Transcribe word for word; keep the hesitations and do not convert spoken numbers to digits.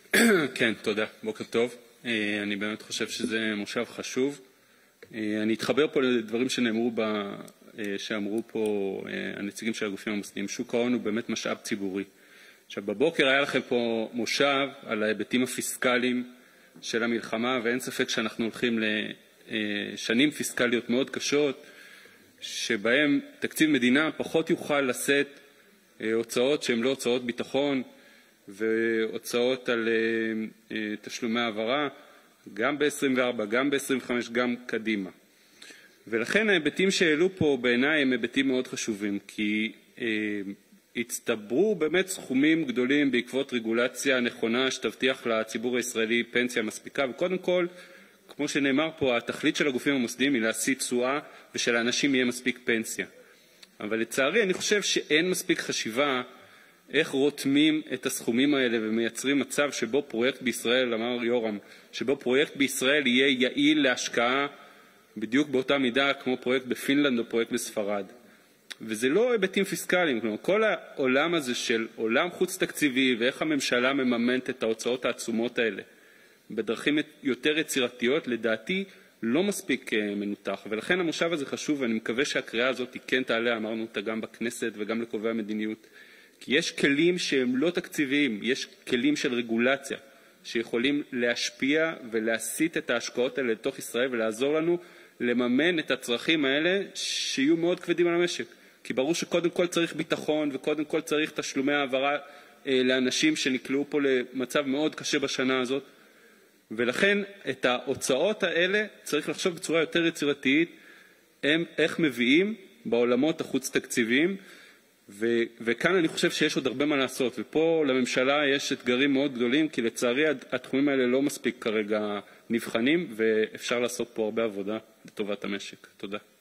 כן, תודה. בוקר טוב. אני באמת חושב שזה מושב חשוב. אני אתחבר פה לדברים שנאמרו ב... שאמרו פה הנציגים של הגופים המוסדיים. שוק ההון הוא באמת משאב ציבורי. עכשיו, בבוקר היה לכם פה מושב על ההיבטים הפיסקליים של המלחמה, ואין ספק שאנחנו הולכים לשנים פיסקליות מאוד קשות, שבהם תקציב מדינה פחות יוכל לשאת הוצאות שהן לא הוצאות ביטחון, והוצאות על uh, uh, תשלומי העברה, גם ב-עשרים וארבע, גם ב-עשרים וחמש, גם קדימה. ולכן ההיבטים שהעלו פה בעיניי הם היבטים מאוד חשובים, כי uh, הצטברו באמת סכומים גדולים בעקבות רגולציה נכונה שתבטיח לציבור הישראלי פנסיה מספיקה, וקודם כל, כמו שנאמר פה, התכלית של הגופים המוסדיים היא להשיא תשואה ושלאנשים יהיה מספיק פנסיה. אבל לצערי אני חושב שאין מספיק חשיבה איך רותמים את הסכומים האלה ומייצרים מצב שבו פרויקט בישראל, אמר יורם, שבו פרויקט בישראל יהיה יעיל להשקעה בדיוק באותה מידה כמו פרויקט בפינלנד או פרויקט בספרד. וזה לא היבטים פיסקליים, כלומר, כל העולם הזה של עולם חוץ תקציבי ואיך הממשלה מממנת את ההוצאות העצומות האלה בדרכים יותר יצירתיות, לדעתי לא מספיק מנותח, ולכן המושב הזה חשוב, ואני מקווה שהקריאה הזאת כן תעלה, אמרנו אותה גם בכנסת וגם לקובעי המדיניות, כי יש כלים שהם לא תקציביים, יש כלים של רגולציה, שיכולים להשפיע ולהסיט את ההשקעות האלה לתוך ישראל ולעזור לנו לממן את הצרכים האלה שיהיו מאוד כבדים על המשק. כי ברור שקודם כל צריך ביטחון וקודם כל צריך תשלומי העברה אה, לאנשים שנקלעו פה למצב מאוד קשה בשנה הזאת. ולכן את ההוצאות האלה צריך לחשוב בצורה יותר יצירתית, הם איך מביאים בעולמות החוץ תקציביים, ו- וכאן אני חושב שיש עוד הרבה מה לעשות, ופה לממשלה יש אתגרים מאוד גדולים, כי לצערי התחומים האלה לא מספיק כרגע נבחנים, ואפשר לעשות פה הרבה עבודה לטובת המשק. תודה.